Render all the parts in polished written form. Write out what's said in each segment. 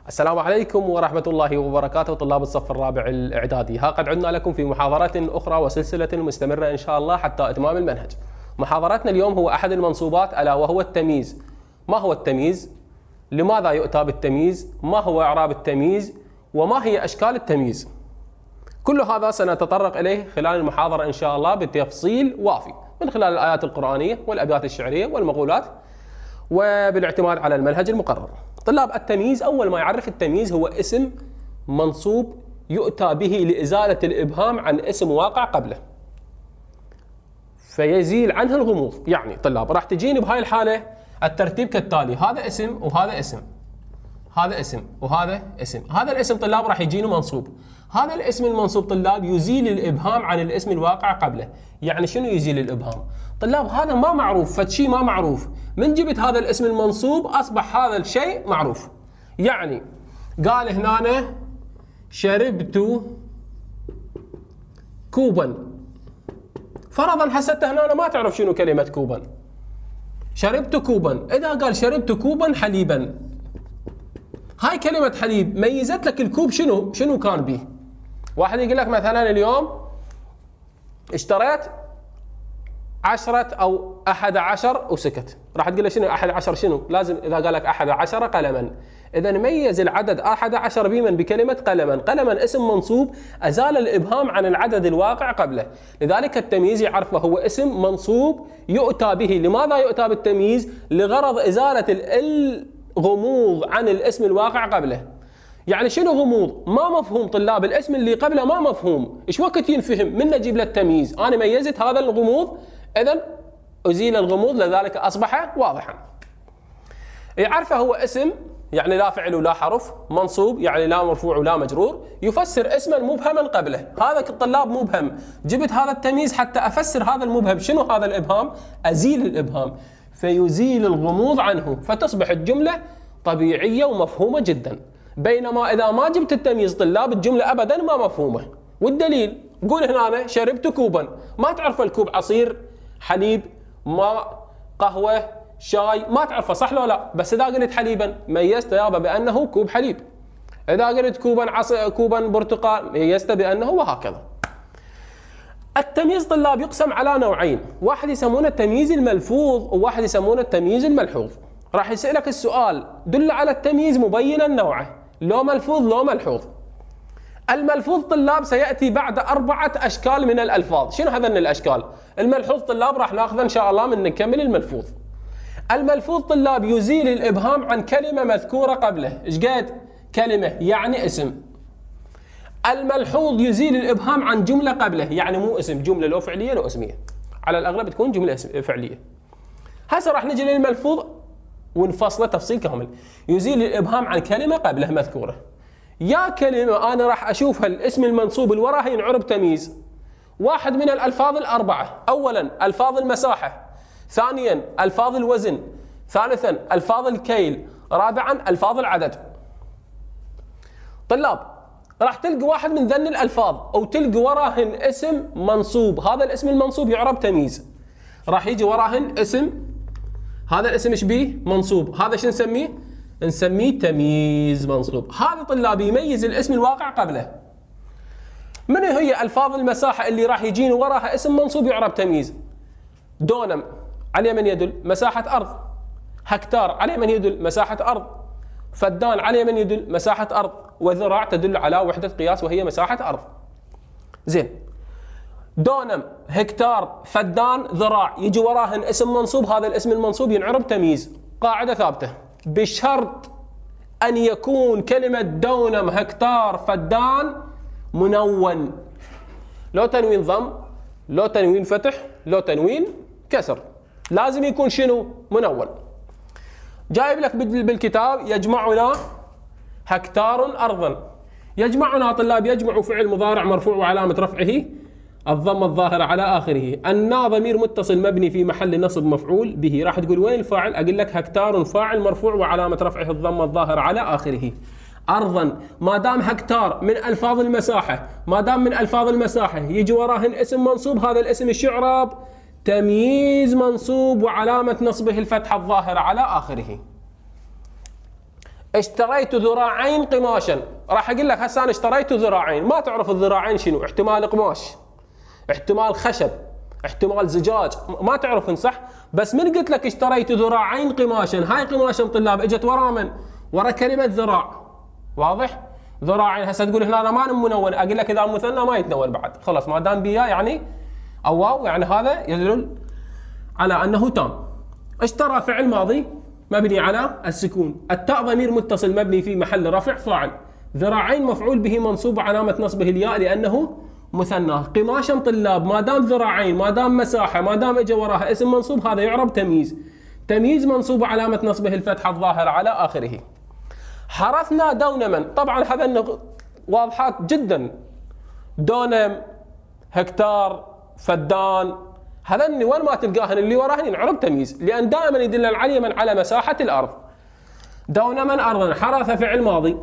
السلام عليكم ورحمة الله وبركاته طلاب الصف الرابع الإعدادي. ها قد عدنا لكم في محاضرة أخرى وسلسلة مستمرة إن شاء الله حتى إتمام المنهج. محاضرتنا اليوم هو أحد المنصوبات ألا وهو التمييز. ما هو التمييز؟ لماذا يؤتى بالتمييز؟ ما هو إعراب التمييز؟ وما هي أشكال التمييز؟ كل هذا سنتطرق إليه خلال المحاضرة إن شاء الله بتفصيل وافي من خلال الآيات القرآنية والأبيات الشعرية والمقولات وبالاعتماد على المنهج المقرر. طلاب التمييز، أول ما يعرف التمييز هو اسم منصوب يؤتى به لإزالة الإبهام عن اسم واقع قبله فيزيل عنه الغموض. يعني طلاب راح تجيني بهاي الحالة الترتيب كالتالي: هذا اسم وهذا اسم، هذا اسم وهذا اسم. هذا الاسم طلاب راح يجيني منصوب. هذا الاسم المنصوب طلاب يزيل الإبهام عن الاسم الواقع قبله. يعني شنو يزيل الإبهام؟ طلاب هذا ما معروف، فشي ما معروف، من جبت هذا الاسم المنصوب أصبح هذا الشيء معروف. يعني قال هنا شربت كوبا، فرضا حسيت هنا ما تعرف شنو كلمة كوبا. شربت كوبا، إذا قال شربت كوبا حليبا، هاي كلمة حليب ميزت لك الكوب شنو كان به. واحد يقول لك مثلا اليوم اشتريت 10 أو 11 وسكت، راح تقول له شنو 11 شنو؟ لازم إذا قال لك 11 قلما، إذا ميز العدد 11 بمن؟ بكلمة قلما. قلما اسم منصوب أزال الإبهام عن العدد الواقع قبله، لذلك التمييز يعرفه هو اسم منصوب يؤتى به. لماذا يؤتى بالتمييز؟ لغرض إزالة الغموض عن الاسم الواقع قبله. يعني شنو غموض؟ ما مفهوم طلاب، الاسم اللي قبله ما مفهوم، ايش وقت ينفهم؟ من نجيب له التمييز؟ انا ميزت هذا الغموض، اذا ازيل الغموض، لذلك اصبح واضحا. يعرفه هو اسم يعني لا فعل ولا حرف، منصوب يعني لا مرفوع ولا مجرور، يفسر اسما مبهما قبله. هذا الطلاب مبهم، جبت هذا التمييز حتى افسر هذا المبهم. شنو هذا الابهام؟ ازيل الابهام فيزيل الغموض عنه، فتصبح الجملة طبيعية ومفهومة جدا. بينما إذا ما جبت التمييز طلاب الجملة أبدا ما مفهومة. والدليل قول هنا شربت كوبا، ما تعرف الكوب عصير، حليب، ماء، قهوة، شاي، ما تعرفه صح لو لا؟ بس إذا قلت حليبا ميزت يابا بأنه كوب حليب. إذا قلت كوبا برتقال ميزت بأنه، وهكذا. التمييز طلاب يقسم على نوعين، واحد يسمونه التمييز الملفوظ وواحد يسمونه التمييز الملحوظ. راح يسألك السؤال دل على التمييز مبينا نوعه، لو ملفوظ لو ملحوظ. الملفوظ طلاب سيأتي بعد 4 أشكال من الألفاظ. شنو هذن الأشكال؟ الملحوظ طلاب راح ناخذه إن شاء الله من نكمل الملفوظ. الملفوظ طلاب يزيل الإبهام عن كلمة مذكورة قبله. إيش قد؟ كلمة يعني اسم. الملحوظ يزيل الإبهام عن جملة قبله، يعني مو اسم، جملة لو فعلية لو اسمية، على الأغلب تكون جملة فعلية. هسه راح نجي للملفوظ ونفصله تفصيل كامل. يزيل الإبهام عن كلمة قبله مذكورة. يا كلمة أنا راح أشوفها الاسم المنصوب اللي وراها ينعرب تمييز. واحد من الألفاظ الأربعة: أولا ألفاظ المساحة، ثانيا ألفاظ الوزن، ثالثا ألفاظ الكيل، رابعا ألفاظ العدد. طلاب راح تلقى واحد من ذن الألفاظ أو تلقى وراهن اسم منصوب، هذا الاسم المنصوب يعرب تمييز. راح يجي وراهن اسم، هذا الاسم ايش بيه؟ منصوب. هذا شو نسميه؟ نسميه تمييز منصوب. هذا طلاب يميز الاسم الواقع قبله. من هي ألفاظ المساحة اللي راح يجيني وراها اسم منصوب يعرب تمييز؟ دونم على من يدل؟ مساحة أرض. هكتار على من يدل؟ مساحة أرض. فدان على من يدل؟ مساحة أرض. وذراع تدل على وحدة قياس وهي مساحة أرض. زين، دونم، هكتار، فدان، ذراع، يجي وراهن اسم منصوب، هذا الاسم المنصوب ينعرب تمييز. قاعدة ثابتة، بشرط أن يكون كلمة دونم، هكتار، فدان منون، لو تنوين ضم، لو تنوين فتح، لو تنوين كسر، لازم يكون شنو؟ منون. جايب لك بالكتاب يجمعنا هكتار أرضا. يجمعنا طلاب يجمع فعل مضارع مرفوع وعلامة رفعه الضمة الظاهرة على آخره. النا ضمير متصل مبني في محل نصب مفعول به. راح تقول وين الفاعل؟ أقول لك هكتار فاعل مرفوع وعلامة رفعه الضمة الظاهرة على آخره. أرضا، ما دام هكتار من ألفاظ المساحة، ما دام من ألفاظ المساحة يجي وراهن اسم منصوب، هذا الاسم الشعراب تمييز منصوب وعلامة نصبه الفتحة الظاهرة على آخره. اشتريت ذراعين قماشا. راح اقول لك هسه انا اشتريت ذراعين، ما تعرف الذراعين شنو، احتمال قماش، احتمال خشب، احتمال زجاج، ما تعرفن صح؟ بس من قلت لك اشتريت ذراعين قماشا، هاي قماشا طلاب اجت ورا من؟ ورا كلمه ذراع. واضح؟ ذراعين. هسه تقول هنا انا ما منون، اقول لك اذا مثنى ما يتنون بعد، خلاص ما دام بيا يعني او واو يعني هذا يدل على انه تام. اشترى فعل ماضي مبني على السكون، التاء ضمير متصل مبني في محل رفع فاعل، ذراعين مفعول به منصوب علامة نصبه الياء لأنه مثنى. قماشا طلاب ما دام ذراعين ما دام مساحة ما دام اجى وراها اسم منصوب هذا يعرب تمييز. تمييز منصوب علامة نصبه الفتحة الظاهرة على آخره. حرثنا دونما، طبعا هذا واضحات جدا، دونم، هكتار، فدان، هذني وين ما تلقاهن اللي وراهن ينعرب تمييز، لأن دائما يدل العلي على مساحة الأرض. دونما أرضا. حرث فعل ماضي،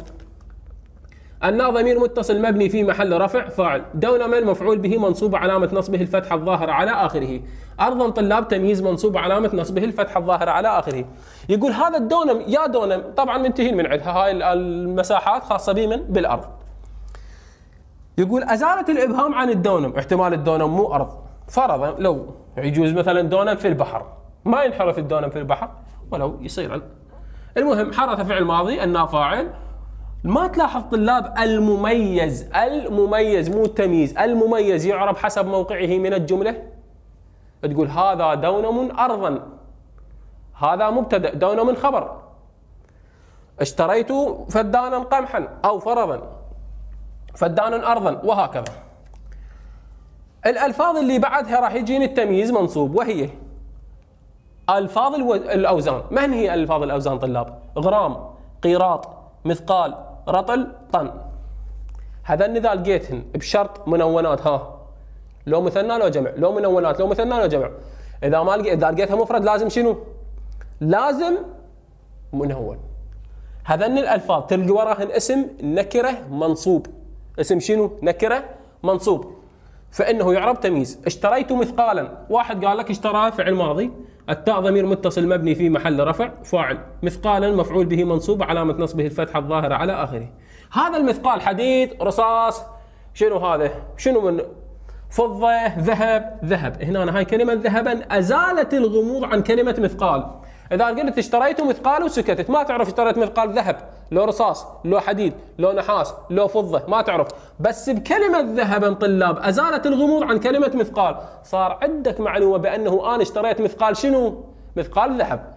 النا ضمير متصل مبني في محل رفع فاعل، دونما مفعول به منصوب علامة نصبه الفتحة الظاهرة على آخره. أرضا طلاب تمييز منصوب علامة نصبه الفتحة الظاهرة على آخره. يقول هذا الدونم يا دونم، طبعا منتهين من عندها هاي المساحات خاصة بمن؟ بالأرض. يقول أزالت الإبهام عن الدونم، احتمال الدونم مو أرض، فرضا لو يجوز مثلا دونم في البحر، ما ينحرف الدونم في البحر ولو يصير. المهم حرث فعل ماضي، النا فاعل. ما تلاحظ طلاب المميز، المميز مو التمييز، المميز يعرب حسب موقعه من الجملة. تقول هذا دونم أرضا، هذا مبتدأ، دونم خبر. اشتريت فدانا قمحا أو فرضا فدان أرضا، وهكذا. الألفاظ اللي بعدها راح يجيني التمييز منصوب، وهي ألفاظ الأوزان. من هي ألفاظ الأوزان طلاب؟ غرام، قيراط، مثقال، رطل، طن. هذا إذا لقيتهن بشرط منونات، ها لو مثنى لو جمع، لو منونات لو مثنى لو جمع. إذا ما إذا لقيتها مفرد لازم شنو؟ لازم منون. هذن الألفاظ تلقى وراهن اسم نكرة منصوب، اسم شنو؟ نكرة منصوب، فإنه يعرب تمييز. اشتريت مثقالا، واحد قال لك اشترى فعل ماضي، التاء ضمير متصل مبني في محل رفع فاعل، مثقالا مفعول به منصوب علامة نصبه الفتحة الظاهرة على آخره. هذا المثقال حديد، رصاص، شنو هذا؟ شنو من فضة، ذهب، ذهب. هنا هاي كلمة ذهبا أزالت الغموض عن كلمة مثقال. إذا قلت اشتريت مثقال وسكتت ما تعرف اشتريت مثقال ذهب لو رصاص لو حديد لو نحاس لو فضة، ما تعرف. بس بكلمة ذهبا طلاب أزالت الغموض عن كلمة مثقال، صار عندك معلومة بأنه أنا اشتريت مثقال شنو؟ مثقال ذهب.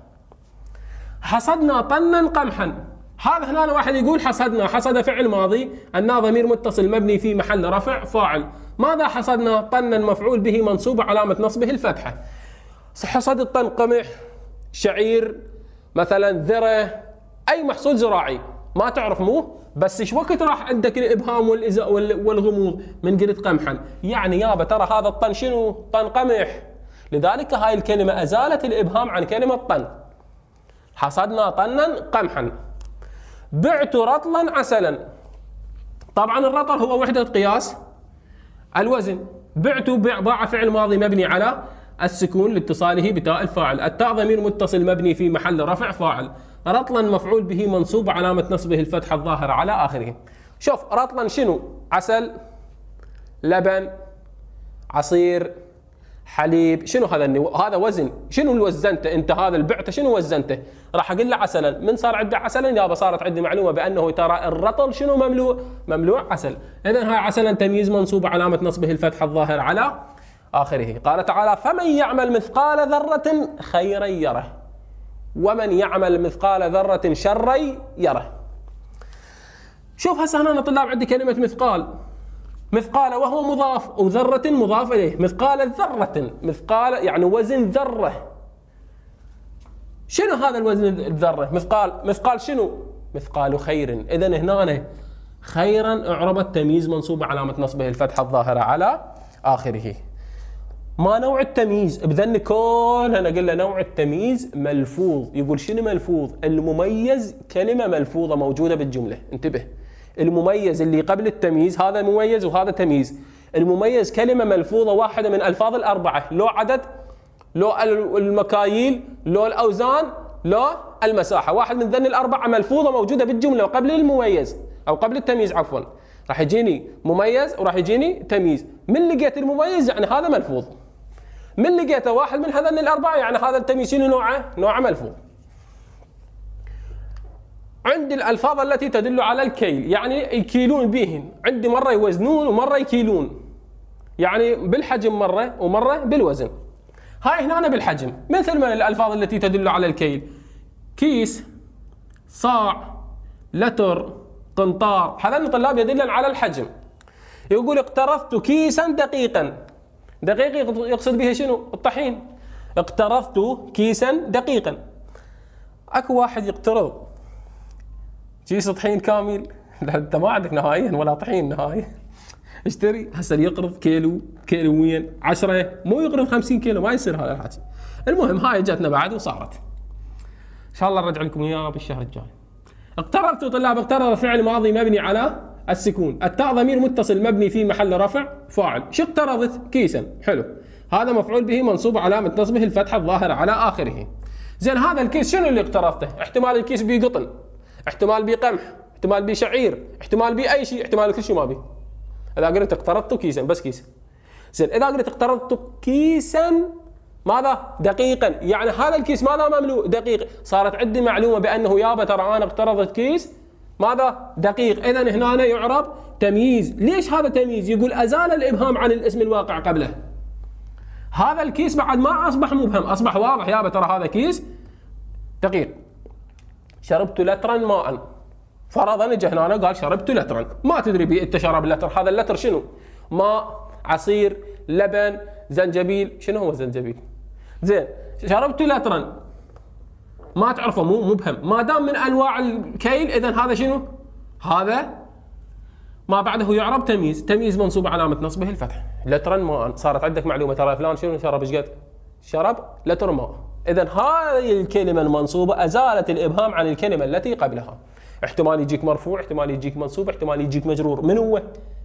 حصدنا طنا قمحا، هذا هنا واحد يقول حصدنا، حصد فعل ماضي، النا ضمير متصل مبني في محل رفع فاعل. ماذا حصدنا؟ طنا مفعول به منصوب علامة نصبه الفتحة. حصد الطن قمح، شعير، مثلا ذرة، أي محصول زراعي، ما تعرف مو؟ بس ايش وقت راح عندك الإبهام والغموض من قلت قمحا؟ يعني يابا ترى هذا الطن شنو؟ طن قمح. لذلك هاي الكلمة أزالت الإبهام عن كلمة طن. حصدنا طنا قمحا. بعت رطلا عسلا، طبعا الرطل هو وحدة قياس الوزن. بعت باع فعل ماضي مبني على السكون لاتصاله بتاء الفاعل، التاء ضمير متصل مبني في محل رفع فاعل، رطلا مفعول به منصوب علامة نصبه الفتحة الظاهرة على آخره. شوف رطلا شنو؟ عسل، لبن، عصير، حليب. شنو هذا؟ هذا وزن. شنو اللي وزنته انت؟ هذا البعته شنو وزنته؟ راح اقول له عسلا. من صار عندي عسلا يابا صارت عندي معلومه بانه ترى الرطل شنو؟ مملوء، مملوء عسل. اذا هاي عسلا تمييز منصوب علامه نصبه الفتحه الظاهر على اخره. قال تعالى فمن يعمل مثقال ذره خيرا يره ومن يعمل مثقال ذره شرا يره. شوف هسه هنا طلاب عندي كلمه مثقال، مثقال وهو مضاف وذرة مضاف إليه. مثقال ذرة، مثقال يعني وزن ذرة. شنو هذا الوزن الذرة؟ مثقال شنو؟ مثقال خير. إذن هنا خيرا اعربت تمييز منصوب علامة نصبه الفتحة الظاهرة على آخره. ما نوع التمييز؟ بذن كل أنا قلنا نوع التمييز ملفوظ. يقول شنو ملفوظ؟ المميز كلمة ملفوظة موجودة بالجملة. انتبه، المميز اللي قبل التمييز هذا مميز وهذا تمييز. المميز كلمة ملفوظة واحدة من ألفاظ الأربعة، لو عدد، لو المكاييل، لو الأوزان، لو المساحة. واحد من ذني الأربعة ملفوظة موجودة بالجملة قبل المميز أو قبل التمييز عفوا. راح يجيني مميز وراح يجيني تمييز. من لقيت المميز يعني هذا ملفوظ. من لقيته واحد من هذين الأربعة يعني هذا التمييز شنو نوعه؟ نوعه ملفوظ. عندي الألفاظ التي تدل على الكيل، يعني يكيلون بهن. عندي مرة يوزنون ومرة يكيلون، يعني بالحجم مرة ومرة بالوزن. هاي هنا بالحجم، مثل ما الألفاظ التي تدل على الكيل: كيس، صاع، لتر، قنطار. هذين الطلاب يدلن على الحجم. يقول اقترضت كيسا دقيقا. دقيق يقصد به شنو؟ الطحين. اقترضت كيسا دقيقا. اكو واحد يقترض كيس طحين كامل، لا انت ما عندك نهائيا ولا طحين نهائيا. اشتري هسه يقرض كيلو، كيلوين، 10، مو يقرض 50 كيلو، ما يصير هذا الحكي. المهم هاي جاتنا بعد وصارت. ان شاء الله نرجع لكم اياها بالشهر الجاي. اقترضت طلاب، اقترض فعل ماضي مبني على السكون، التاء ضمير متصل مبني في محل رفع فاعل. شو اقترضت؟ كيسا. حلو، هذا مفعول به منصوب علامة نصبه الفتحة الظاهرة على آخره. زين هذا الكيس شنو اللي اقترضته؟ احتمال الكيس بيه قطن، احتمال بيه قمح، احتمال بيه شعير، احتمال بيه أي شيء، احتمال كل شيء ما بيه. إذا قلت اقترضت كيسا بس كيس. زين إذا قلت اقترضت كيسا ماذا؟ دقيقا، يعني هذا الكيس ماذا مملوء؟ دقيق. صارت عندي معلومة بأنه يابا ترى أنا اقترضت كيس ماذا؟ دقيق. إذا هنا يعرب تمييز. ليش هذا تمييز؟ يقول أزال الإبهام عن الاسم الواقع قبله. هذا الكيس بعد ما أصبح مبهم، أصبح واضح يابا ترى هذا كيس دقيق. شربت لترا ماء. فرضا اجى هنا قال شربت لترا، ما تدري بي انت شرب اللتر. هذا اللتر شنو؟ ماء، عصير، لبن، زنجبيل. شنو هو الزنجبيل؟ زين شربت لترا ما تعرفه، مو مبهم. ما دام من انواع الكيل اذا هذا شنو؟ هذا ما بعده يعرب تمييز. تمييز منصوب علامة نصبه الفتح. لترا ماء، صارت عندك معلومة ترى فلان شنو شرب ايش قد؟ شرب لتر ماء. اذا هذه الكلمة المنصوبة ازالت الابهام عن الكلمة التي قبلها. احتمال يجيك مرفوع، احتمال يجيك منصوب، احتمال يجيك مجرور. من هو؟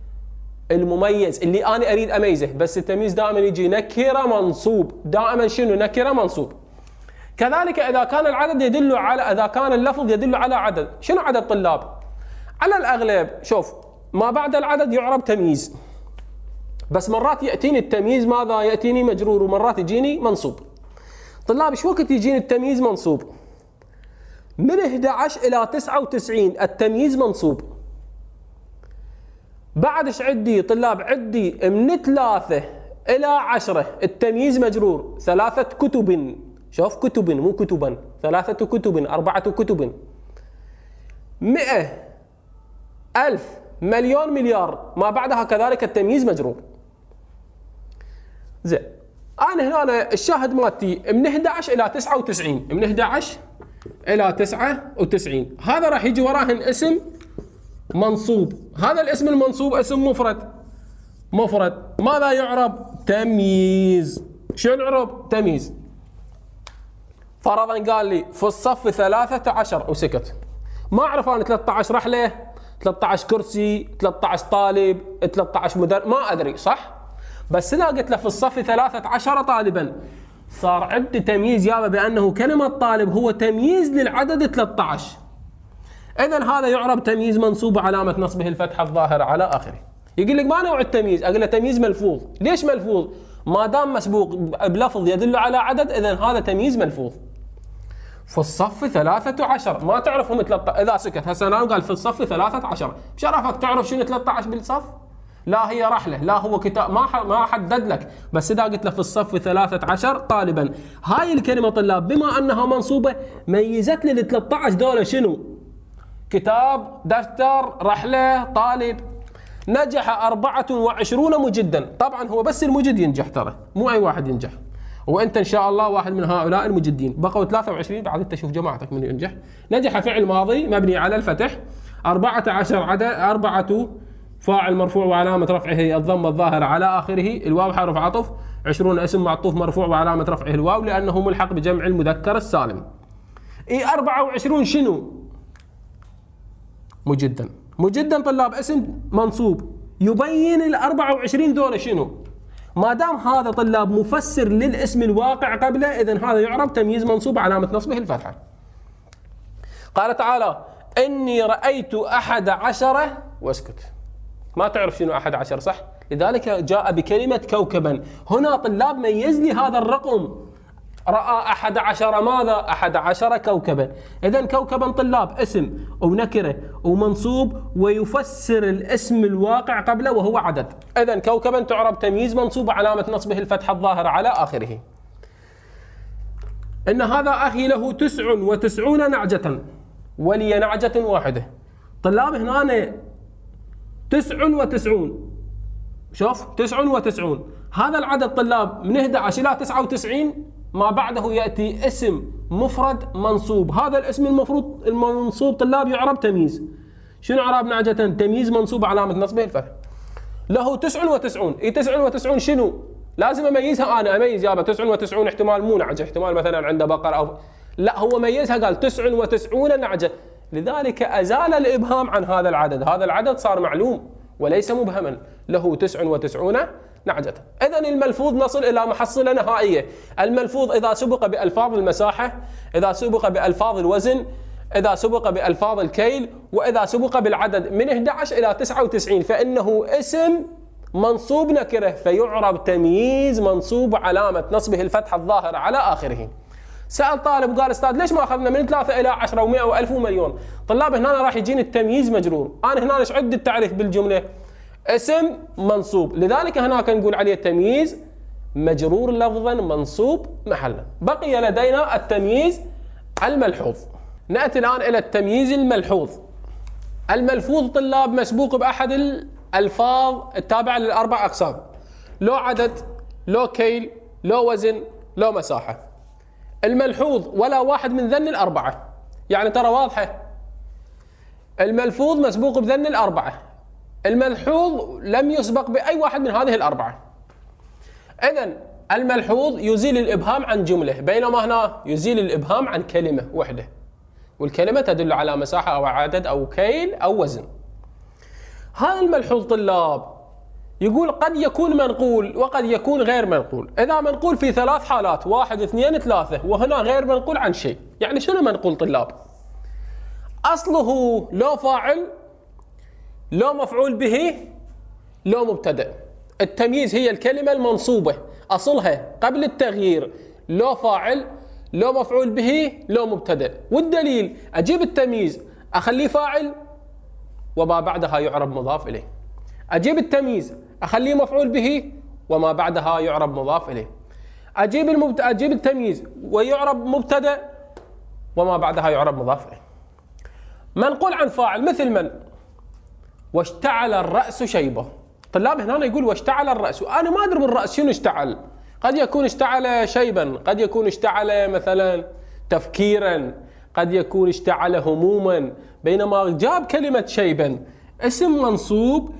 المميز اللي انا اريد اميزه. بس التمييز دائما يجي نكرة منصوب، دائما شنو؟ نكرة منصوب. كذلك اذا كان العدد يدل على، اذا كان اللفظ يدل على عدد. شنو عدد طلاب؟ على الاغلب شوف ما بعد العدد يعرب تمييز، بس مرات ياتيني التمييز ماذا؟ ياتيني مجرور، ومرات يجيني منصوب. طلاب ايش وقت يجيني التمييز منصوب؟ من 11 الى 99 التمييز منصوب. بعد ايش عندي طلاب؟ عندي من 3 الى 10 التمييز مجرور. 3 كتب، شوف كتب مو كتبا، 3 كتب، 4 كتب، 100، 1000، مليون، مليار، ما بعدها كذلك التمييز مجرور. زين انا هنا الشاهد مالتي من 11 الى 99، من 11 الى 99 هذا راح يجي وراهن اسم منصوب. هذا الاسم المنصوب اسم مفرد. مفرد ماذا يعرب؟ تمييز. شو يعرب؟ تمييز. فرضا قال لي في الصف 13 وسكت، ما اعرف انا 13 رحله، 13 كرسي، 13 طالب، 13 مدرب، ما ادري صح؟ بس اذا قلت له في الصف 13 طالبا صار عندي تمييز يابا بانه كلمه طالب هو تمييز للعدد 13. اذا هذا يعرب تمييز منصوب علامه نصبه الفتحه الظاهره على اخره. يقول لك ما نوع التمييز؟ اقول له تمييز ملفوظ. ليش ملفوظ؟ ما دام مسبوق بلفظ يدل على عدد اذا هذا تمييز ملفوظ. في الصف 13 ما تعرفهم 13. اذا سكت هسه انا قال في الصف 13 ايش عرفك تعرف شنو 13 بالصف؟ لا هي رحله، لا هو كتاب، ما حدد لك. بس اذا قلت له في الصف 13 طالبا، هاي الكلمه طلاب بما انها منصوبه ميزت لي ال 13 دول شنو؟ كتاب، دفتر، رحله، طالب. نجح 24 مجدا. طبعا هو بس المجد ينجح ترى، مو اي واحد ينجح. وانت ان شاء الله واحد من هؤلاء المجدين. بقوا 23 بعد انت شوف جماعتك من ينجح. نجح فعل ماضي مبني على الفتح. 14 عدد، 4 فاعل مرفوع وعلامة رفعه الضمة الظاهرة على آخره، الواو حرف عطف، 20 اسم معطوف مرفوع وعلامة رفعه الواو لأنه ملحق بجمع المذكر السالم. 24 شنو؟ مجدا. مجدا طلاب اسم منصوب يبين ال 24 ذول شنو؟ ما دام هذا طلاب مفسر للاسم الواقع قبله اذا هذا يعرب تمييز منصوب علامة نصبه الفتحة. قال تعالى إني رأيت 11 واسكت. ما تعرف شنو 11 صح؟ لذلك جاء بكلمة كوكبا. هنا طلاب ميز لي هذا الرقم، رأى 11 ماذا؟ 11 كوكبا. إذن كوكبا طلاب اسم ونكرة ومنصوب ويفسر الاسم الواقع قبله وهو عدد. إذن كوكبا تعرب تمييز منصوب علامة نصبه الفتحة الظاهرة على آخره. إن هذا أخي له 99 نعجة ولي نعجة واحدة. طلاب هنا 99، شوف 99 هذا العدد طلاب من 11 إلى 99 ما بعده يأتي اسم مفرد منصوب. هذا الاسم المفروض المنصوب طلاب يعرب تمييز. شنو اعراب نعجة؟ تمييز منصوب علامة نصبه الفتح. له 99. 99 شنو؟ لازم اميزها انا، اميز يابا 99 احتمال مو نعجة، احتمال مثلا عنده بقر او لا، هو ميزها قال 99 نعجة، لذلك ازال الابهام عن هذا العدد. هذا العدد صار معلوم وليس مبهما. له 99 نعجة. إذن الملفوظ نصل إلى محصلة نهائية. الملفوظ إذا سبق بألفاظ المساحة، إذا سبق بألفاظ الوزن، إذا سبق بألفاظ الكيل، وإذا سبق بالعدد من 11 إلى 99 فإنه اسم منصوب نكرة فيعرب تمييز منصوب علامة نصبه الفتحة الظاهرة على آخره. سأل طالب وقال أستاذ ليش ما أخذنا من 3 إلى 10 و100 و1000 ومليون؟ طلاب هنا راح يجيني التمييز مجرور. أنا هنا ايش عندي التعريف بالجملة؟ اسم منصوب، لذلك هناك نقول عليه تمييز مجرور لفظا منصوب محلا. بقي لدينا التمييز الملحوظ. نأتي الآن إلى التمييز الملحوظ. الملفوظ طلاب مسبوق بأحد الألفاظ التابعة للأربع أقسام: لو عدد، لو كيل، لو وزن، لو مساحة. الملحوظ ولا واحد من ذن الأربعة، يعني ترى واضحة. الملفوظ مسبوق بذن الأربعة، الملحوظ لم يسبق بأي واحد من هذه الأربعة. إذن الملحوظ يزيل الإبهام عن جملة، بينما هنا يزيل الإبهام عن كلمة وحدة، والكلمة تدل على مساحة أو عدد أو كيل أو وزن. هذا الملحوظ طلاب يقول قد يكون منقول وقد يكون غير منقول. إذا منقول في 3 حالات: 1 2 3، وهنا غير منقول عن شيء. يعني شنو منقول طلاب؟ أصله لو فاعل، لو مفعول به، لو مبتدأ. التمييز هي الكلمة المنصوبة أصلها قبل التغيير لو فاعل، لو مفعول به، لو مبتدأ. والدليل أجيب التمييز أخليه فاعل وما بعدها يعرب مضاف إليه، أجيب التمييز أخليه مفعول به وما بعدها يعرب مضاف إليه، أجيب التمييز ويعرب مبتدأ وما بعدها يعرب مضاف إليه. منقول عن فاعل مثل من؟ واشتعل الرأس شيبة. طلاب هنا يقول واشتعل الرأس، أنا ما أدري بالرأس شنو اشتعل. قد يكون اشتعل شيبا، قد يكون اشتعل مثلا تفكيرا، قد يكون اشتعل هموما، بينما جاب كلمة شيبا اسم منصوب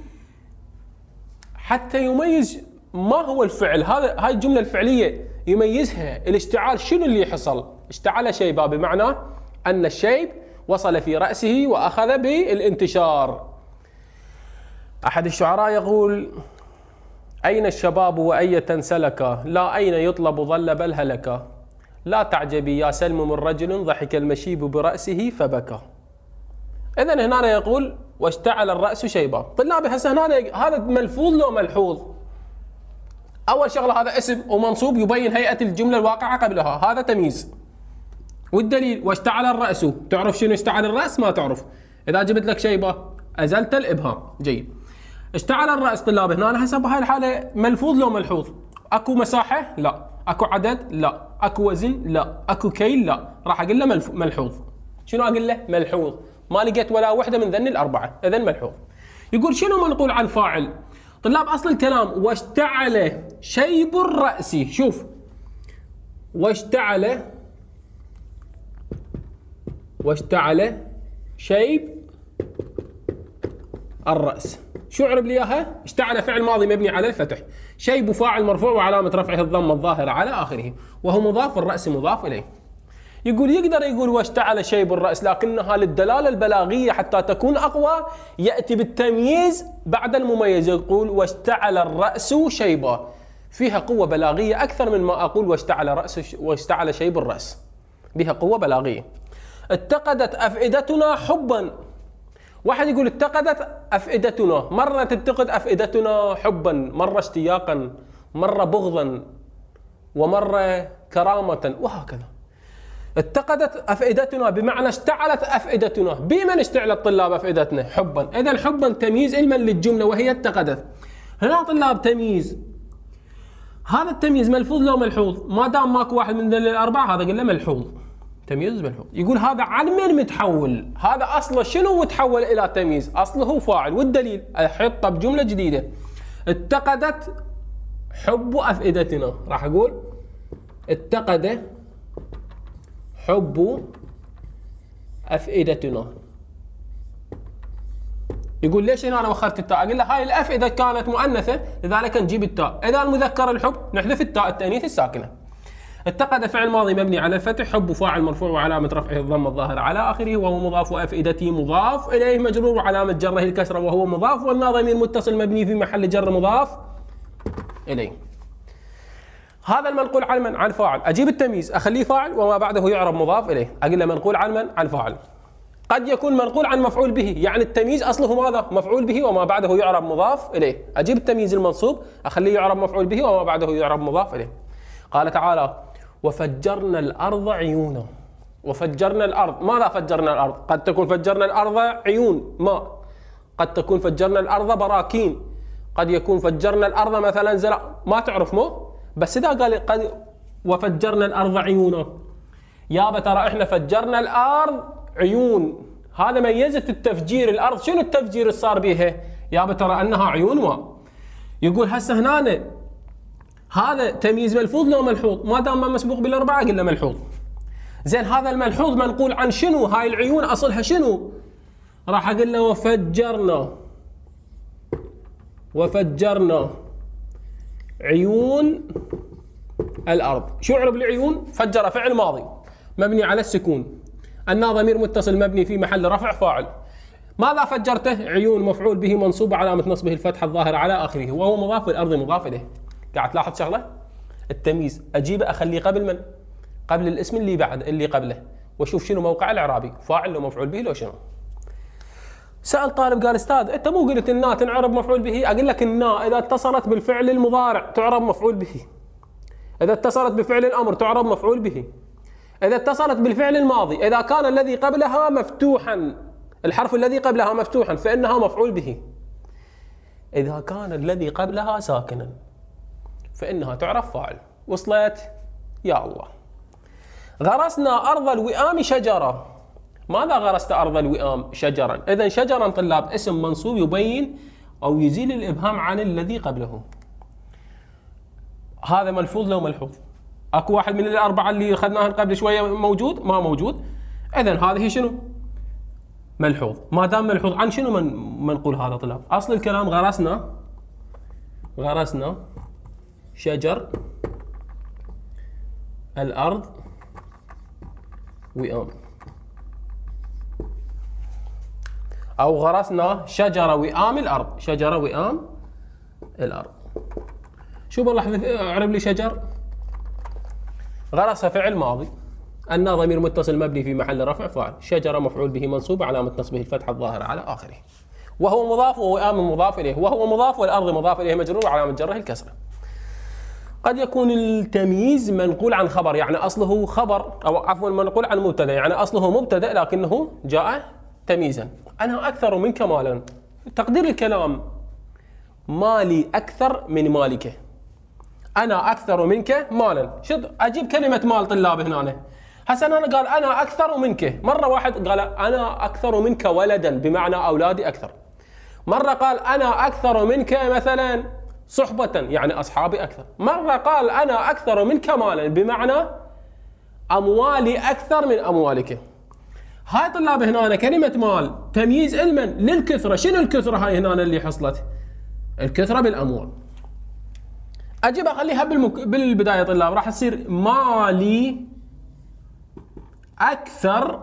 حتى يميز ما هو الفعل. هاي الجملة الفعلية يميزها. الاشتعال شنو اللي حصل؟ اشتعل شيبا بمعنى أن الشيب وصل في رأسه وأخذ بالانتشار. أحد الشعراء يقول: أين الشباب وأية سلك، لا أين يطلب ظل بل هلك، لا تعجبي يا سلم من رجل ضحك المشيب برأسه فبكى. إذن هنا يقول واشتعل الرأس شيبا. طلاب هسه هذا ملفوظ لو ملحوظ؟ أول شغلة هذا اسم ومنصوب يبين هيئة الجملة الواقعة قبلها، هذا تمييز. والدليل واشتعل الرأس. تعرف شنو اشتعل الرأس؟ ما تعرف. إذا جبت لك شيبة أزلت الإبهام. جيد. اشتعل الرأس طلاب هنا هسه بهاي الحالة ملفوظ لو ملحوظ؟ أكو مساحة؟ لا. أكو عدد؟ لا. أكو وزن؟ لا. أكو كيل؟ لا. راح أقول له ملحوظ. شنو أقول له؟ ملحوظ. ما لقيت ولا وحدة من ذن الأربعة، إذن ملحوظ. يقول شنو منقول عن فاعل؟ طلاب أصل الكلام واشتعل شيب الرأس. شوف واشتعل شيب الرأس. شو عرب لي اياها؟ اشتعل فعل ماضي مبني على الفتح، شيب فاعل مرفوع وعلامة رفعه الضمة الظاهرة على آخره، وهو مضاف، الرأس مضاف إليه. يقول يقدر يقول واشتعل شيب الرأس، لكنها للدلالة البلاغية حتى تكون أقوى يأتي بالتمييز بعد المميز. يقول واشتعل الرأس شيبا، فيها قوة بلاغية أكثر من ما أقول واشتعل شيب الرأس، بها قوة بلاغية. اتقدت أفئدتنا حبا. واحد يقول اتقدت أفئدتنا، مرة تتقد أفئدتنا حبا، مرة اشتياقا، مرة بغضا، ومرة كرامة، وهكذا. اتقدت أفئدتنا بمعنى اشتعلت أفئدتنا. بمن اشتعلت طلاب أفئدتنا؟ حبا. إذا حبا تمييز علما للجملة وهي اتقدت. هنا طلاب تمييز، هذا التمييز ملفوظ لو ملحوظ؟ ما دام ماكو واحد من ذول الأربعة هذا قلنا ملحوظ، تمييز ملحوظ. يقول هذا عن من متحول؟ هذا أصله شنو متحول إلى تمييز؟ أصله هو فاعل، والدليل أحطه بجملة جديدة. اتقدت حب أفئدتنا، راح أقول اتقد حب أفئدتنا. يقول ليش هنا أنا وخرت التاء؟ أقول له هاي الأفئدة كانت مؤنثة لذلك نجيب التاء، إذا المذكر الحب نحذف التاء التأنيث الساكنة. اتقد فعل ماضي مبني على الفتح، حب فاعل مرفوع وعلامة رفعه الضم الظاهر على آخره وهو مضاف، وأفئدتي مضاف إليه مجرور وعلامة جره الكسرة وهو مضاف، والنا ضمير متصل مبني في محل جر مضاف إليه. هذا المنقول عن من؟ عن فاعل. أجيب التمييز أخليه فاعل وما بعده يعرب مضاف إليه، أقول له منقول عن من؟ عن فاعل. قد يكون منقول عن مفعول به، يعني التمييز أصله ماذا؟ مفعول به وما بعده يعرب مضاف إليه. أجيب التمييز المنصوب أخليه يعرب مفعول به وما بعده يعرب مضاف إليه. قال تعالى وفجرنا الأرض عيونا. وفجرنا الأرض، ماذا فجرنا الأرض؟ قد تكون فجرنا الأرض عيون ماء، قد تكون فجرنا الأرض براكين، قد يكون فجرنا الأرض مثلا زرع، ما تعرف مو؟ بس إذا قال قد وفجرنا الأرض عيونا، يابا ترى إحنا فجرنا الأرض عيون، هذا ميزت التفجير الأرض. شنو التفجير اللي صار بيها؟ يابا ترى أنها عيون ماء. يقول هسه هنا هذا تمييز ملفوظ لو ملحوظ؟ ما دام ما مسبوق بالأربعة قلنا ملحوظ. زين هذا الملحوظ منقول عن شنو؟ هاي العيون أصلها شنو؟ راح أقول له وفجرنا عيون الأرض. شو عرب العيون؟ فجر فعل ماضي مبني على السكون، النا ضمير متصل مبني في محل رفع فاعل. ماذا فجرته؟ عيون مفعول به منصوب علامة نصبه الفتحة الظاهرة على آخره وهو مضاف والأرض مضاف إليه. قاعد تلاحظ شغلة؟ التمييز أجيبه أخليه قبل من؟ قبل الاسم اللي بعد اللي قبله، واشوف شنو موقع الإعرابي، فاعل لو مفعول به لو شنو. سأل طالب قال استاذ انت مو قلت النا تنعرب مفعول به؟ اقول لك النا اذا اتصلت بالفعل المضارع تعرب مفعول به، اذا اتصلت بفعل الامر تعرب مفعول به، اذا اتصلت بالفعل الماضي اذا كان الذي قبلها مفتوحا، الحرف الذي قبلها مفتوحا فانها مفعول به، اذا كان الذي قبلها ساكنا فانها تعرف فاعل. وصلت؟ يا الله. غرسنا ارض الوئام شجره. ماذا غرست أرض الوئام؟ شجرا. إذن شجرا طلاب اسم منصوب يبين أو يزيل الإبهام عن الذي قبله. هذا ملفوظ لو ملحوظ؟ أكو واحد من الأربعة اللي أخذناها قبل شوية موجود؟ ما موجود. إذن هذه شنو؟ ملحوظ. ما دام ملحوظ عن شنو منقول هذا طلاب؟ أصل الكلام غرسنا شجر الأرض وئام، أو غرسنا شجرة وئام الأرض، شجرة وئام الأرض. شو بالله اعرب لي شجر. غرس فعل ماضي، النا ضمير متصل مبني في محل رفع فاعل، شجرة مفعول به منصوب علامة نصبه الفتحة الظاهرة على آخره وهو مضاف ووئام مضاف إليه وهو مضاف والأرض مضاف إليه مجرور وعلامة جره الكسرة. قد يكون التمييز منقول عن خبر، يعني أصله خبر، أو عفوا منقول عن مبتدأ، يعني أصله مبتدأ لكنه جاء تمييزا. أنا أكثر منك مالا، تقدير الكلام مالي أكثر من مالك، أنا أكثر منك مالا. شد أجيب كلمة مال طلاب هنا. حسنا قال أنا أكثر منك، مرة واحد قال أنا أكثر منك ولدا بمعنى أولادي أكثر، مرة قال أنا أكثر منك مثلا صحبة يعني أصحابي أكثر، مرة قال أنا أكثر منك مالا بمعنى أموالي أكثر من أموالك. هاي طلاب هنا كلمة مال تمييز علما للكثرة. شنو الكثرة هاي هنا اللي حصلت؟ الكثرة بالأموال. أجيب أخليها بالبداية طلاب راح تصير مالي أكثر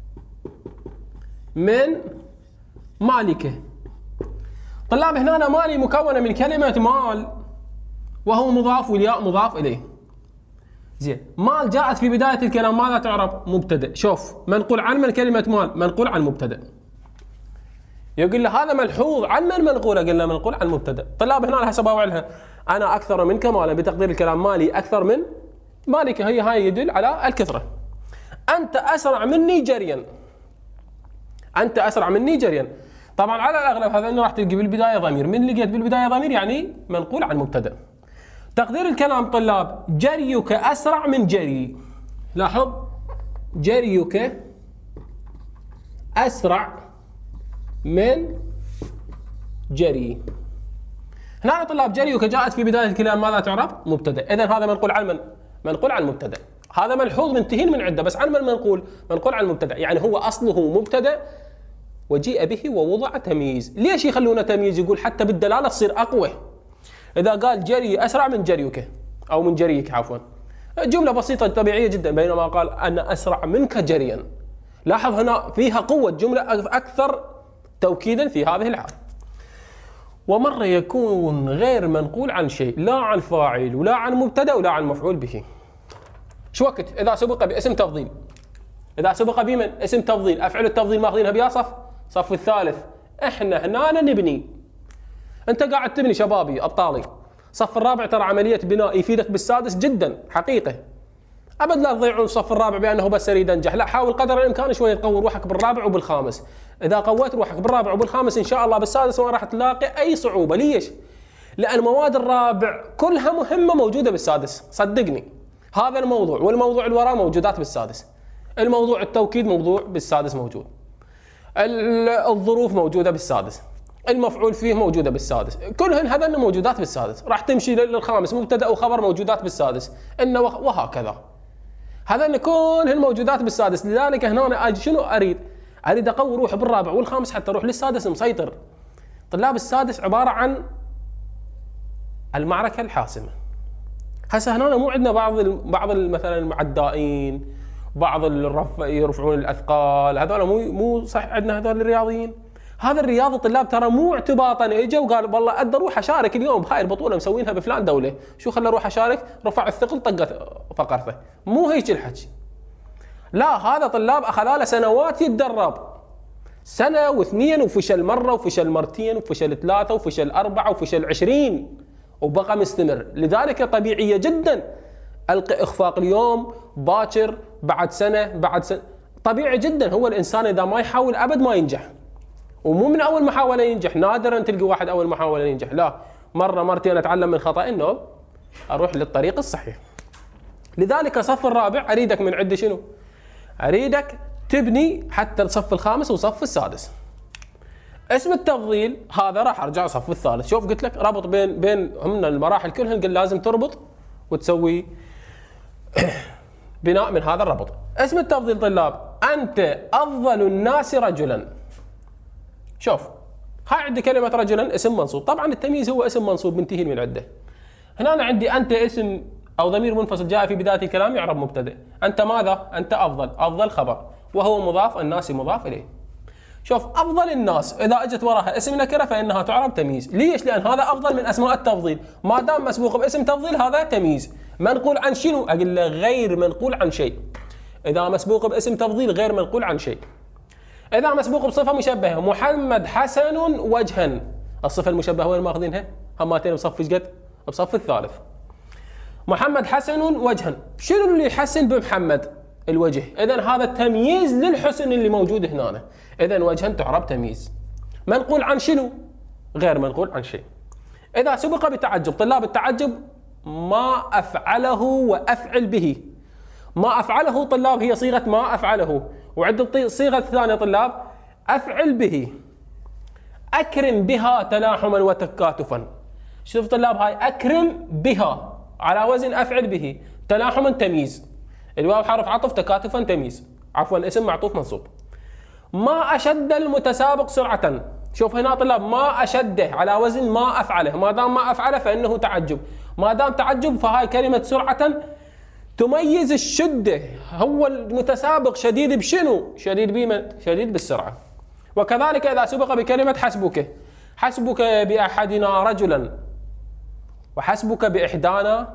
من مالك. طلاب هنا مالي مكونة من كلمة مال وهو مضاف والياء مضاف إليه. زين، مال جاءت في بداية الكلام ماذا تعرب؟ مبتدأ. شوف منقول عن من كلمة مال؟ منقول عن مبتدأ. يقول له هذا ملحوظ عن من منقولة؟ قلنا منقول عن مبتدأ. طلاب هنا هسه باوعلها أنا أكثر منك مالا، بتقدير الكلام مالي أكثر من مالك، هاي يدل على الكثرة. أنت أسرع مني جريا، أنت أسرع مني جريا. طبعا على الأغلب هذا أنه راح تلقي بالبداية ضمير، من لقيت بالبداية ضمير يعني منقول عن مبتدأ. تقدير الكلام طلاب جريك أسرع من جري. لاحظ جريك أسرع من جري. هنا طلاب جريك جاءت في بداية الكلام ماذا تعرب؟ مبتدأ. إذن هذا منقول عن من؟ منقول عن مبتدأ. هذا ملحوظ منتهين من عدة، بس عن من منقول؟ منقول عن مبتدأ، يعني هو أصله مبتدأ وجيء به ووضع تمييز. ليش يخلونه تمييز؟ يقول حتى بالدلالة تصير أقوى. إذا قال جري أسرع من جريك أو من جريك عفوا، جملة بسيطة طبيعية جدا، بينما قال أنا أسرع منك جريا. لاحظ هنا فيها قوة جملة أكثر توكيدا في هذه الحالة. ومرة يكون غير منقول عن شيء، لا عن فاعل ولا عن مبتدأ ولا عن مفعول به. شو وقت؟ إذا سبق باسم تفضيل. إذا سبق بمن؟ اسم تفضيل. أفعل التفضيل ماخذينها بيا صف الثالث. إحنا هنا نبني. أنت قاعد تبني شبابي أبطالي. صف الرابع ترى عملية بناء يفيدك بالسادس جدا حقيقة. أبد لا تضيعون الصف الرابع بأنه بس أريد أنجح، لا، حاول قدر الإمكان شوية تقوي روحك بالرابع وبالخامس. إذا قويت روحك بالرابع وبالخامس إن شاء الله بالسادس ما راح تلاقي أي صعوبة. ليش؟ لأن مواد الرابع كلها مهمة موجودة بالسادس، صدقني. هذا الموضوع والموضوع اللي وراه موجودات بالسادس. الموضوع التوكيد موضوع بالسادس موجود. الظروف موجودة بالسادس. المفعول فيه موجودة بالسادس. كلهن هذن موجودات بالسادس. راح تمشي للخامس مبتدأ وخبر موجودات بالسادس. إنه وهكذا. هذن كلهن موجودات بالسادس. لذلك هنا أنا شنو أريد أقوي روحي بالرابع والخامس حتى أروح للسادس مسيطر. طلاب السادس عبارة عن المعركة الحاسمة. هسه هنا مو عندنا بعض مثلا المعدائين، بعض يرفعون الاثقال، هذول مو صح عندنا هذول الرياضيين. هذا الرياضي طلاب ترى مو اعتباطا اجى وقال والله ادى اروح اشارك اليوم بهاي البطوله مسوينها بفلان دوله، شو خلى اروح اشارك؟ رفع الثقل طقت فقرته. مو هيك الحكي. لا، هذا طلاب اخذ له سنوات يتدرب، سنه واثنين، وفشل مره وفشل مرتين وفشل ثلاثه وفشل اربعه وفشل 20 وبقى مستمر. لذلك طبيعيه جدا القي اخفاق اليوم باكر بعد سنه طبيعي جدا. هو الانسان اذا ما يحاول ابد ما ينجح، ومو من اول محاوله ينجح. نادرا تلقى واحد اول محاوله ينجح، لا، مره مرتين اتعلم من خطا انه اروح للطريق الصحيح. لذلك صف الرابع اريدك من عند شنو؟ اريدك تبني حتى الصف الخامس وصف السادس. اسم التفضيل هذا راح ارجع صف الثالث. شوف قلت لك ربط بين هم المراحل كلها، قل لازم تربط وتسوي بناء من هذا الربط. اسم التفضيل طلاب انت افضل الناس رجلا. شوف هاي عندي كلمة رجلا اسم منصوب، طبعا التمييز هو اسم منصوب منتهي من عده. هنا أنا عندي انت اسم او ضمير منفصل جاء في بداية الكلام يعرب مبتدئ. انت ماذا؟ انت افضل خبر وهو مضاف، الناس مضاف اليه. شوف افضل الناس اذا اجت وراها اسم نكره فانها تعرب تمييز. ليش؟ لان هذا افضل من اسماء التفضيل، ما دام مسبوق باسم تفضيل هذا تمييز. منقول عن شنو؟ اقول له غير منقول عن شيء. اذا مسبوق باسم تفضيل غير منقول عن شيء. اذا مسبوق بصفه مشبهه، محمد حسن وجها، الصفه المشبهه وين ماخذينها؟ هماتين بصف ايش قد؟ بصف الثالث. محمد حسن وجها، شنو اللي يحسن بمحمد؟ الوجه. اذا هذا التمييز للحسن اللي موجود هنا. اذا وجها تعرب تمييز. منقول عن شنو؟ غير منقول عن شيء. اذا سبق بتعجب، طلاب التعجب ما افعله وافعل به. ما افعله طلاب هي صيغه ما افعله، وعند الصيغه الثانيه طلاب افعل به. اكرم بها تلاحما وتكاتفا. شوف طلاب هاي اكرم بها على وزن افعل به، تلاحما تمييز، الواو حرف عطف، تكاتفا تمييز، عفوا اسم معطوف منصوب. ما اشد المتسابق سرعه. شوف هنا طلاب ما اشده على وزن ما افعله، ما دام ما افعله فانه تعجب، ما دام تعجب فهاي كلمه سرعه تميز الشده. هو المتسابق شديد بشنو؟ شديد بمن؟ شديد بالسرعه. وكذلك اذا سبق بكلمه حسبك، حسبك باحدنا رجلا وحسبك باحدانا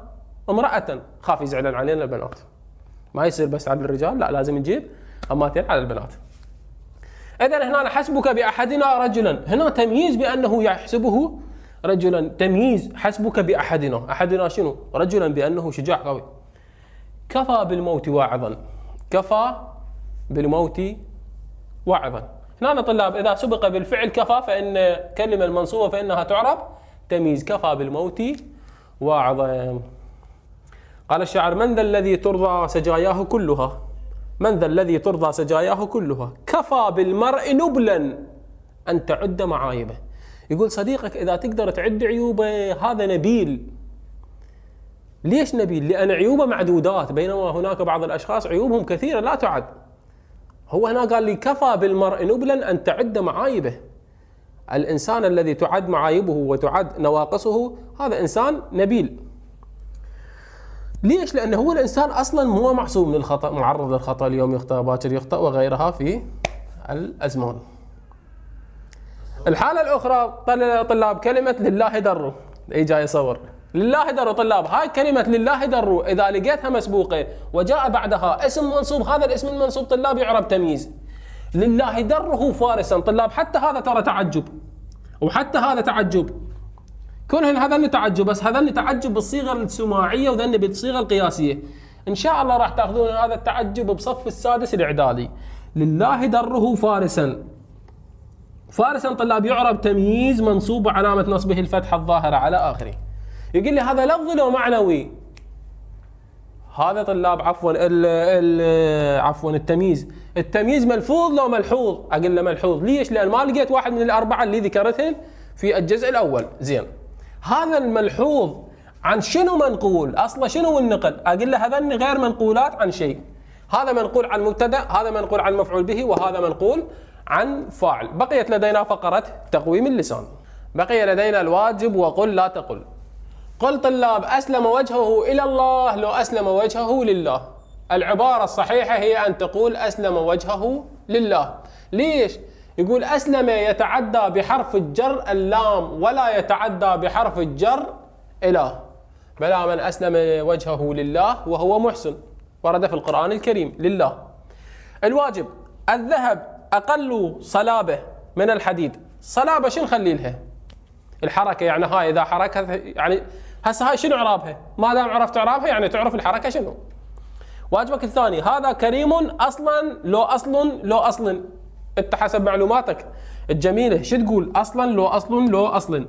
امرأة، خاف يزعلن علينا البنات. ما يصير بس على الرجال، لا لازم نجيب أماتين على البنات. إذن هنا حسبك بأحدنا رجلا، هنا تمييز بأنه يحسبه رجلا، تمييز حسبك بأحدنا، أحدنا شنو؟ رجلا بأنه شجاع قوي. كفى بالموت واعظا، كفى بالموت واعظا. هنا طلاب إذا سبق بالفعل كفى فإن كلمة المنصوبة فإنها تعرب تمييز، كفى بالموت واعظا. قال الشاعر: من ذا الذي ترضى سجاياه كلها، من ذا الذي ترضى سجاياه كلها، كفى بالمرء نبلا أن تعد معايبه. يقول صديقك إذا تقدر تعد عيوبه هذا نبيل. ليش نبيل؟ لأن عيوبه معدودات، بينما هناك بعض الأشخاص عيوبهم كثيرة لا تعد. هو هنا قال لي كفى بالمرء نبلا أن تعد معايبه. الإنسان الذي تعد معايبه وتعد نواقصه هذا إنسان نبيل. ليش؟ لأنه هو الإنسان أصلا مو معصوم من الخطأ، معرض للخطأ، اليوم يخطأ باكر يخطأ وغيرها في الأزمان. الحالة الأخرى طلاب كلمة لله در، أي جاي يصور لله در. طلاب هاي كلمة لله در إذا لقيتها مسبوقة وجاء بعدها اسم منصوب، هذا الاسم المنصوب طلاب يعرب تمييز. لله دره فارسا. طلاب حتى هذا ترى تعجب، وحتى هذا تعجب، كل هذا تعجب، بس هذا تعجب بالصيغة السماعية وذن بالصيغة القياسية. إن شاء الله راح تاخذون هذا التعجب بصف السادس الإعدادي. لله دره فارسا. فارسا طلاب يعرب تمييز منصوب وعلامة نصبه الفتحة الظاهرة على آخره. يقول لي هذا لفظي لو معنوي؟ هذا طلاب عفوا التمييز ملفوظ لو ملحوظ؟ أقول له ملحوظ. ليش؟ لأن ما لقيت واحد من الأربعة اللي ذكرتهم في الجزء الأول. زين، هذا الملحوظ عن شنو منقول؟ أصلا شنو النقل؟ أقول له هذين غير منقولات عن شيء. هذا منقول عن مبتدأ، هذا منقول عن مفعول به، وهذا منقول عن فاعل. بقيت لدينا فقرة تقويم اللسان. بقي لدينا الواجب وقل لا تقل. قل طلاب أسلم وجهه إلى الله لو أسلم وجهه لله. العبارة الصحيحة هي أن تقول أسلم وجهه لله. ليش؟ يقول أسلم يتعدى بحرف الجر اللام ولا يتعدى بحرف الجر إله. بلى من أسلم وجهه لله وهو محسن، ورد في القرآن الكريم لله. الواجب الذهب أقل صلابة من الحديد. صلابة شنو نخلي لها؟ الحركة، يعني هاي إذا حركت يعني هسه هاي شنو إعرابها؟ ما دام عرفت إعرابها يعني تعرف الحركة شنو. واجبك الثاني هذا كريم أصلا لو أصل لو أصل. أنت حسب معلوماتك الجميلة شو تقول؟ أصلا لو أصل لو أصل.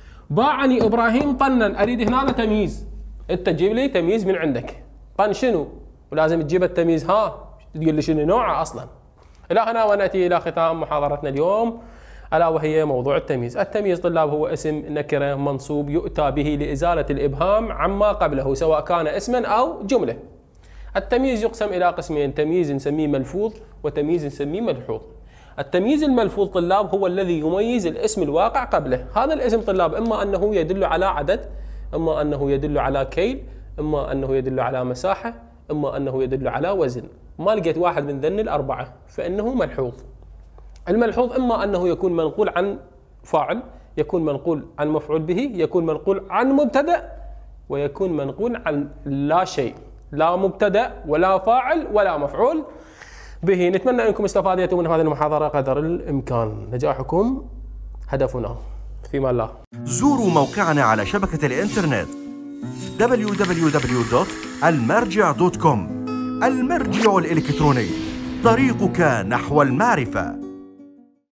باعني إبراهيم طنا، أريد هنا تمييز. أنت تجيب لي تمييز من عندك. طن شنو؟ ولازم تجيب التمييز، تقول لي شنو نوعه أصلا. إلى هنا ونأتي إلى ختام محاضرتنا اليوم، ألا وهي موضوع التمييز. التمييز طلاب هو اسم نكرة منصوب يؤتى به لإزالة الإبهام عما قبله سواء كان اسما أو جملة. التمييز يقسم إلى قسمين: تمييز نسميه ملفوظ وتمييز نسميه ملحوظ. التمييز الملفوظ طلاب هو الذي يميز الاسم الواقع قبله. هذا الاسم طلاب إما أنه يدل على عدد، إما أنه يدل على كيل، إما أنه يدل على مساحة، إما أنه يدل على وزن. ما لقيت واحد من ذن الأربعة فإنه ملحوظ. الملحوظ إما أنه يكون منقول عن فاعل، يكون منقول عن مفعول به، يكون منقول عن مبتدأ، ويكون منقول عن لا شيء، لا مبتدأ ولا فاعل ولا مفعول به. نتمنى أنكم استفادتم من هذه المحاضرة قدر الإمكان. نجاحكم هدفنا. فيما الله. زوروا موقعنا على شبكة الإنترنت www.almarja.com. المرجع الإلكتروني، طريقك نحو المعرفة.